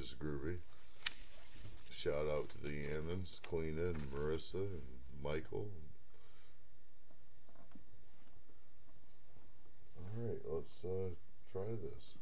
just groovy. Shout out to the Annans, Queena, and Marissa, and Michael. Alright, let's try this.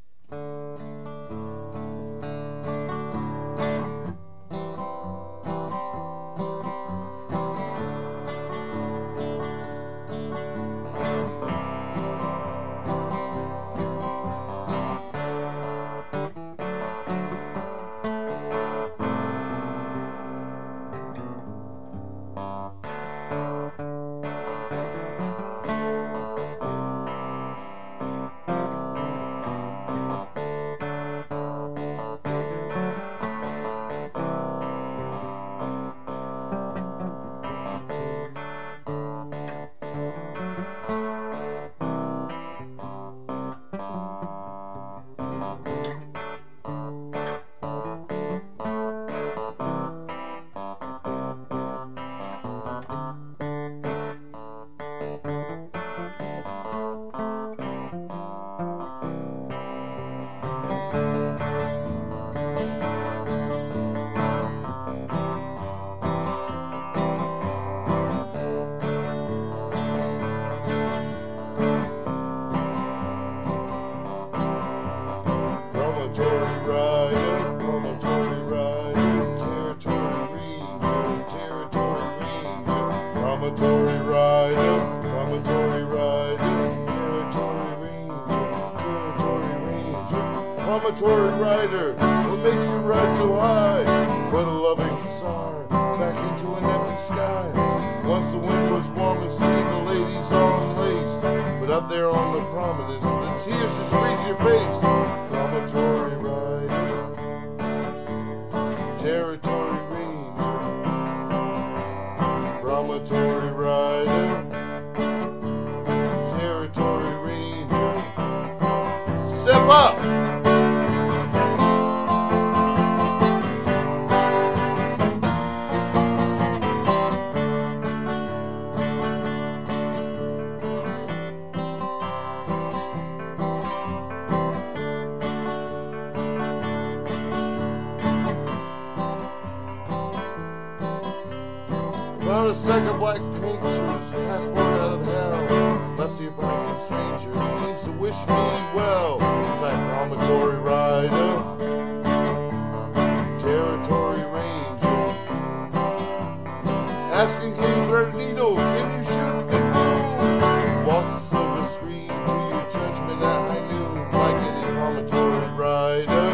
Promontory Rider, territory ranger, Promontory Rider, territory ranger, Promontory Rider, what makes you ride so high? What a loving star, back into an empty sky. Once the wind was warm and sweet, the ladies all in lace, but up there on the promenade, the tears just freeze your face. Promontory Rider, territory ranger, Promontory Rider, territory ranger. Step up! Found a stack of black paint shoes, passport out of hell. Left here by some stranger, seems to wish me well. It's like Promontory Rider, territory ranger. Asking, can you thread a needle? Can you shoot the moon? Walk the silver screen to your judgment at high noon. Like any Promontory Rider,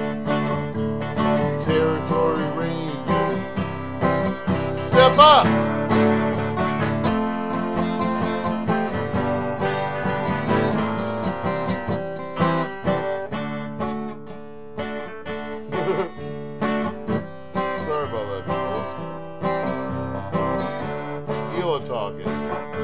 territory ranger. Step up! Sorry about that, people. Tequila talking.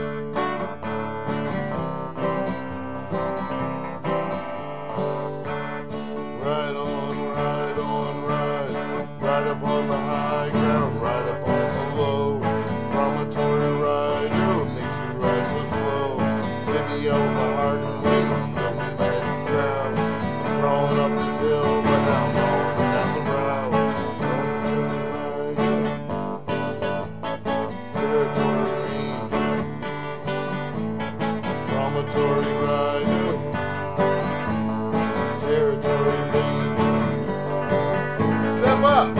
Ride on, ride on, ride. Ride up on the high ground, ride up on the low. Promontory Rider, what makes you ride so slow? Baby, out my heart and wings, fill me my head and ground. I'm crawling up this hill, but now I'm rolling down the route. Promontory Rider, territory ranger. Step up!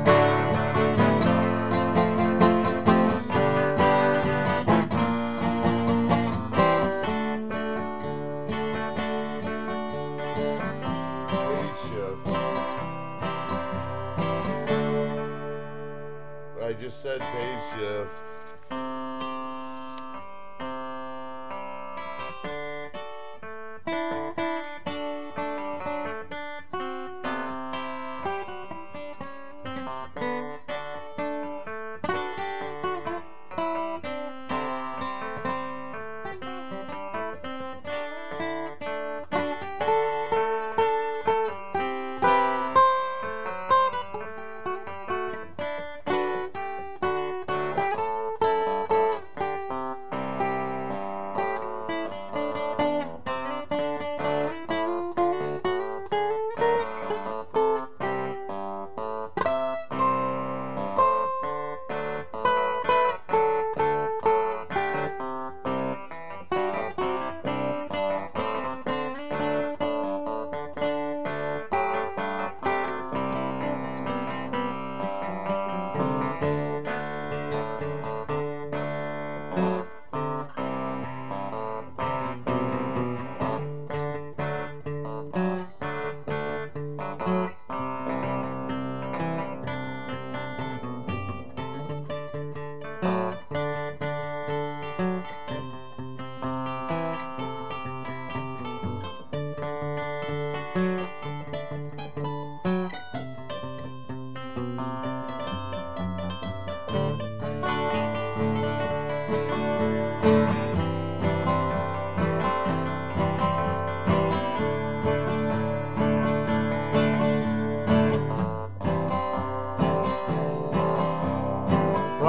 I just said phase shift.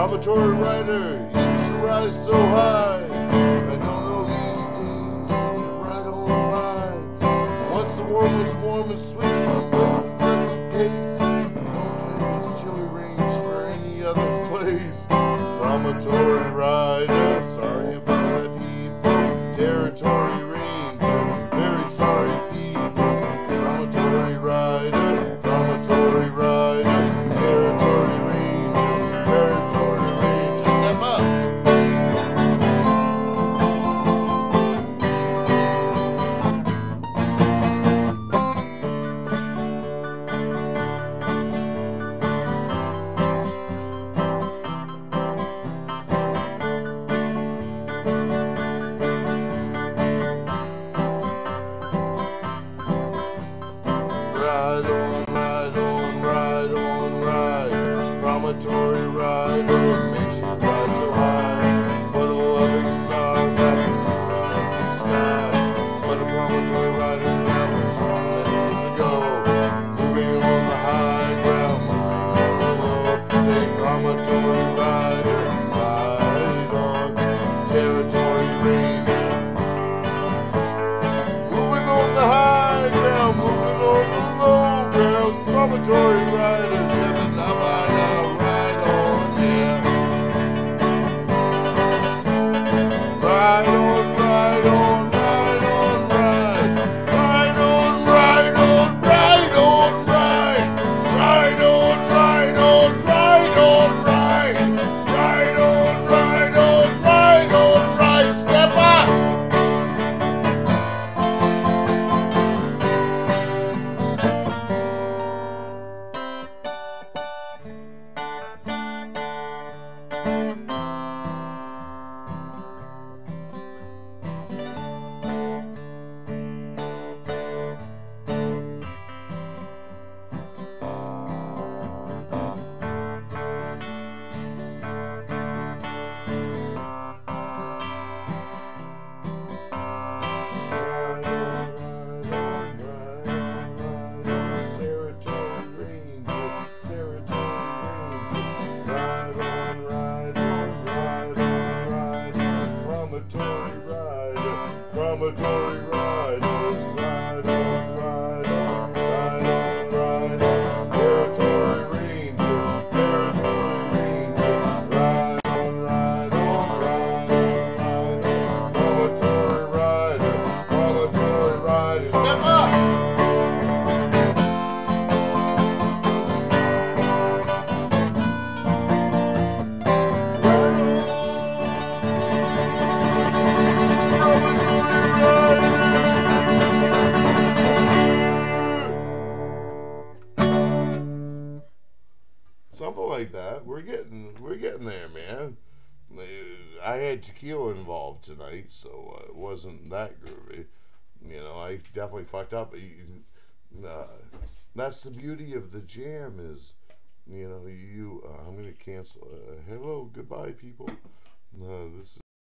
Promontory Rider, you used to rise so high. I don't know these days, right on by. Once the world was warm and sweet, I'm ready pace. Don't trade these chilly rains for any other place. Promontory Rider, sorry about that people. Territory Ranger, very sorry people. Promontory Rider, Promontory Rider, Territory Ranger, Territory Ranger. Step up. Ride on, ride on, ride on, ride. Promontory Rider, makes you ride so high. Put a loving star back into an empty sky. But a Promontory Rider that was from years ago. Moving on the high ground, moving on the low. Say Promontory Rider, ride on. Territory Ranger. Moving on the high ground, moving on the low ground. Promontory Rider, stepping up by now, ride on, yeah. Ride on, ride on, ride on, ride. Ride on, ride on, ride on, ride. Ride on, ride on, ride on, ride. Ride on, ride on, ride on, ride. Step up! Promontory Rider, ride on, ride on, ride on, ride on. Territory Ranger, Territory Ranger, ride on, ride on, ride on, ride on. Promontory Rider, Promontory Rider, step up! Something like that. We're getting there, man. I had tequila involved tonight, so it wasn't that groovy. You know, I definitely fucked up. That's the beauty of the jam is, you know, I'm gonna cancel. Hello, goodbye, people. This is.